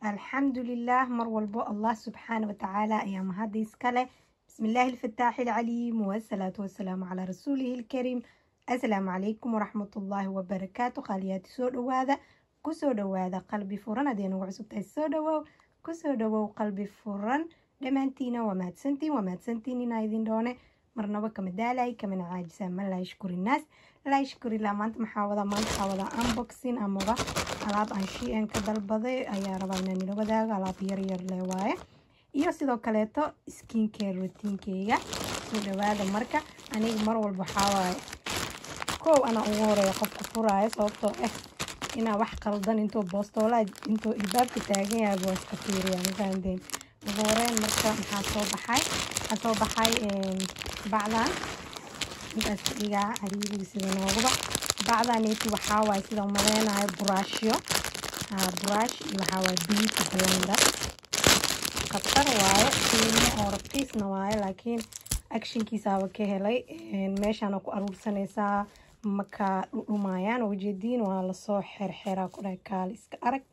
الحمد لله مر والبو الله سبحانه وتعالى أيام هذه إسكالة. بسم الله الفتاح العليم والصلاة والسلام على رسوله الكريم. السلام عليكم ورحمة الله وبركاته. خالياتي سودو هذا كسودو هذا قلبي فرن أدين وعسبت السودو كسودو قلبي فرن دمانتينا وما تسنتيني نايدين دونه مرنبا كمدالاي كمن عاجزة من لا يشكر الناس لا يشكر الله. ما أنت محاوضة أنبوكسين أموغا alaab aan shein ka dalbaday ayaa rabaa inaan ila wadaago. Alaab yar yar leh waaye, iyo sidoo kaleeto skin care routinkeyga. soo dhawaada. marka aniga mar walba waxaa waaye kow ana ugu horeeya qofka furaayo, sababtoo inaa wax qaldan intuu boostoolaa intuu ilbaabka taagan yahay boo iska fiiriya. mafahanteen ugu horeyn marka maxaa soo baxay bacdan intaas ka dhigaa cariiriga sida nooguba. bacdaneeti waxaa waaye sida umaleynayo buraashyo buraash iyo waxaa waaye beauty blender. khatar waaye qiimo oo raqiisna waaye, laakiin actionkiisaaba ka helay. meeshaana ku aruursanaysaa maka dhudhumayaan. ujeediin waa lasoo xerxeraa ku dhahay kaali iska arag.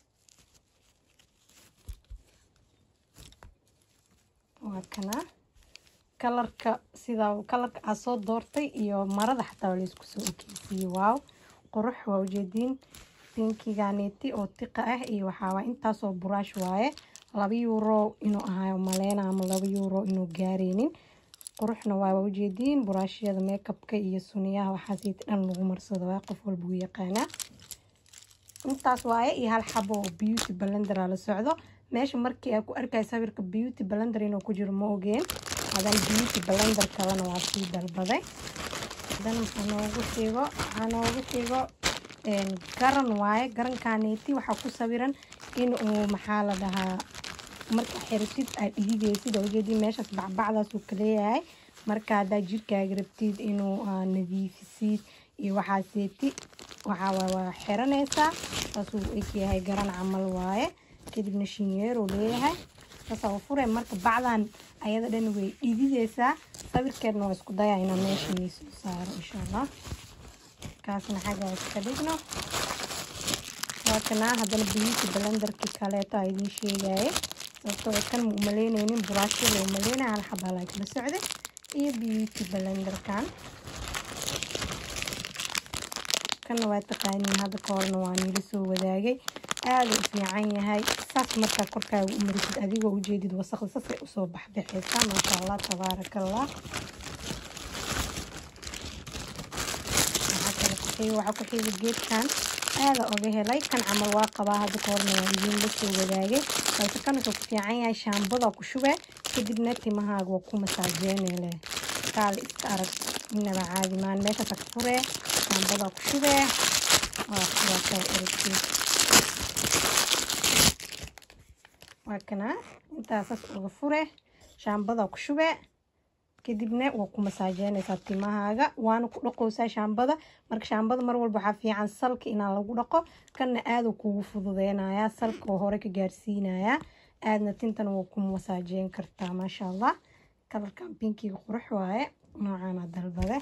waa kana kalarka sida kalarka aan soo doortay iyo marada xataa la isku soo ekeysiiyey. waaw qurux waa ujeediin. pinkiganeeti oo tiqa ah iyo waxaa waaye intaasoo buraash waaye. 2 euro inuu ahayo maleyna ama 2 euro inuu gaareynin. quruxna waa ujeediin. buraashyada makeupka iyo suniyaha waxaas dhan lagu marsado waa qof walba u yaqaana. intaas waaye iyo hal xabo oo beauty blender la socdo. meesha markii ay ku arkay sawirka beauty blender inuu ku jiro ma ogeen. hadan beauty blender kalena waa sii dalbaday. hadan waxaa noogu sheego garan waaye. garankaneeti waxaa ku sawiran in uu maxaa la dhahaa marka xirisid aad dhigideysid. ujeediin meeshaas bacbacdaas uu ka leeyahay. marka haddaa jirkaaga rabtid inuu nadiifisid iyo waxaaseeti waxaa waa xiranaysaa. saasuu egyahay garan camal waaye. kadibna shinyeeruu leeyahay. saasaa u fureen. marka bacdan ayada dhan way dhidideysaa. sawirkeedna waa isku dayaa inaan meesha soo saaro insha allah. kaasna xaggaa iska dhigno. waa kanaa haddana beauty blenderkii kaleeto aa idiin sheegaaye. sababtoo kan ma umaleyneynin buraashyo la umaleynaya. hal xabaa laa kala socday iyo beauty blenderkan. kanna waa taqaaniin hadda ka horna waa nila soo wadaagay. aada u fiican yahay. saas markaa korkaaga u marisid adigoo ujeedid wasaqda sasay usoo baxbaxaysaa. maasha allah tabaaraka allah. waxaa ku xiga geedkan aada oga helay. kan camal waa qabaa hadda ka horna waa idiin la soo wadaagay. balse kan wuxuu ku fiican yahay shaambada ku shubee kadibna timahaaga waa ku masaajeynele. kaali iska arag inaba caadi maan. meeshaasa ka furee shaambada ku shubee waa kana intaasas uga fure shaambada ku shube kadibna waa ku masaajeynaysaa timahaaga. waana ku dhaqoosaa shaambada. marka shaambada mar walba waxaa fiican salka inaa lagu dhaqo. kanna aada kugu fududeynayaa. salka oo hore ka gaarsiinayaa. aadna tintana waa ku masaajeyn kartaa. maasha allah. kalarkan pinkiga qurux waaye. noocaana dalbade.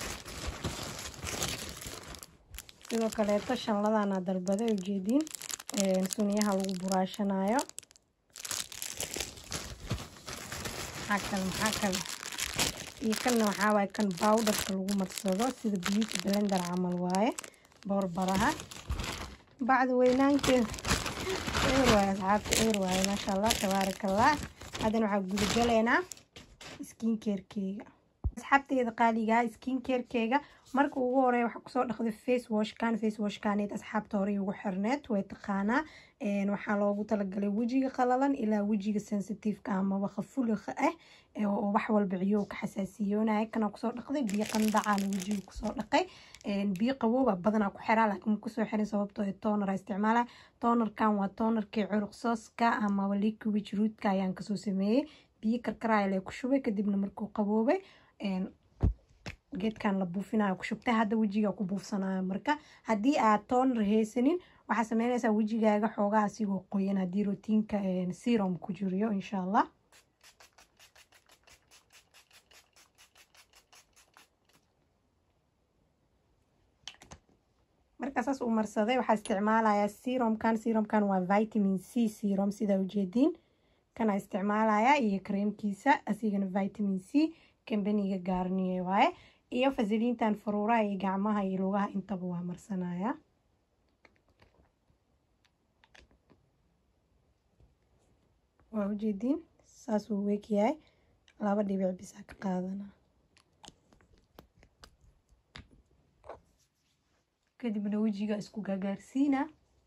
sidoo kaleeto shanladaana dalbade. ujeediin suniyaha lagu buraashanayo. maxaa kale iyo kanna waxaa waaye kan bowderka lagu marsado sida beauty blender camal waaye. boorbaraha bacda weynaankeeda eber waaye asxaabta. eber waaye maasha allah tabaaraka allah. haddana waxaa gudagaleynaa skin carekeyga. asxaabteeda qaaligaa skin carekeyga marka ugu horeeya waxaa kusoo dhaqday face washkaneed asxaabta hore ugu xirneed way taqaanaa. waxaa loogu talagalay wejiga qalalan ilaa wejiga sensitive-ka amaba khafuliqa ah oo wax walba ciyow ka xasaasiyoonaya. kana kusoo dhaqday biyo qandacana wejiga kusoo dhaqay. biyo qabooba badanaa ku xiraa laakiin ma kusoo xirin sababtoo toner isticmaala. tonerkan waa tonerkii curuq sooska amaba liquid rootka ayaan kasoo sameeyey. biyo karkaraya lee ku shubay kadibna markuu qaboobay geedkan la buufinayo ku shubtay. hadda wejiga ku buufsanayo. marka haddii aad toner haysanin waxaa sameynaysaa wejigaaga xoogaa asigoo qoyan haddii rootiinka serum ku jiriyo insha allah. markaas uu marsaday waxa isticmaalayaa serumkan waa vitamin C serum sida ujeedin kana isticmaalayaa iyo creamkiisa asigana vitamin C company-ga Garnier waaye iyo Vaseline-tan faruuraha iyo gacmaha iyo lugaha intaba waa marsanaya waa ujeedin saas uu weekyahay 2 dhibic bis ka qaadana kadibna wajiga isku gaagaarsiina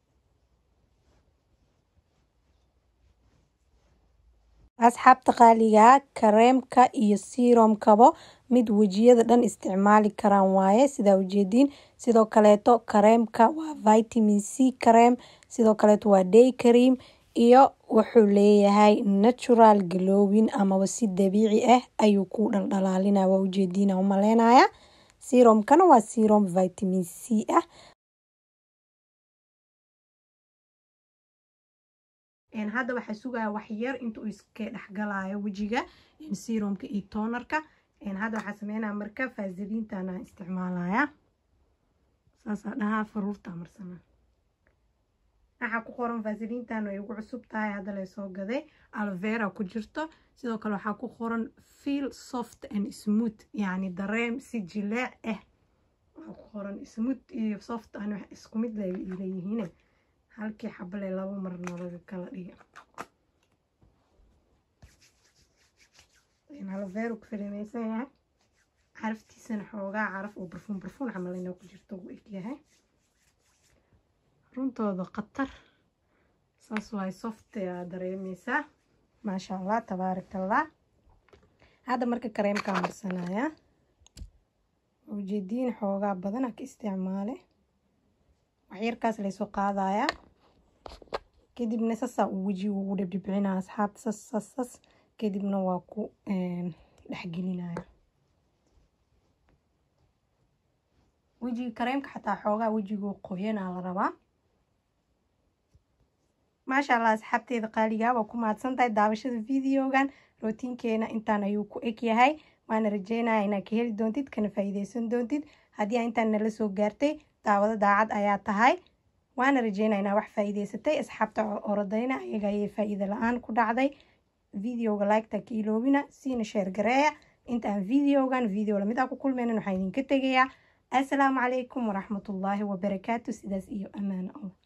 asxaabta qaaliga kareemka iyo serumkaba mid wajiyada dhan isticmaali karaan waaye sida ujeedin sidoo kaleeto kareemka waa vitamin C cream sidoo kaleeto waa day cream iyo wuxuu leeyahay natural glowing ama si dabiici ah ayuu ku dhalaalinaa waa ujeedina u maleynaya serumkana waa serum vitamin C ah hadda waxa sugaa wax yar intuu iska dhaxgalayo wajiga serumka iyo tonerka hadda waxa sameynaa marka Vaseline-tan isticmaalaya saas dhaha faruurta marsana waxa ku qoran Vaseline-tan ay ugu cusub tahay hadda la soo gaday aloe vera ku jirto sidoo kale waxa ku qoran feel soft and smooth yani dareem si jileec ah waxa ku qoran smooth iyo soft aan wax isku mid leeyihiin halkii xabale 2 marna laga kala dhigo aloe vera ku filamaysan caraftiisana xoogaa caraf oo barfuun camal inuu ku jirto uu egyahay runtooda qatar saas way soft ya dareemaysa maasha Allah tabaarakallah hada marka kareemka marsanaya ujeedin xoogaa badan ka isticmaale wax yarkaas la soo qaadaya kadibna sasa wajiga ugu dhibcinaa asxaabta sas kadibna waa ku dhaxgelinaya wajiga kareemka xataa xoogaa wajiga qoyana la rabaa maasha Allah asxaabteeda qaaliga waa ku maadsantahay daawashada videogan rootinkeena intaan ayuu ku eg yahay waana rajeynayaa inaad ka heli doontid kana faa'iideysan doontid haddii intaan nala soo gaartay daawada daacad ayaa tahay waana rajeynayaa inaad wax faa'iideysatay asxaabta orodayna ayaga ayay faa'iido la'aan ku dhacday videoga like-ta ka iloobina siina share gareeya intaan videogan video lamid ah ku kulmayna waxaan idinka tegayaa assalaamu calaykum waraxmatullaahi wabarakaatu sidaas iyo ammaan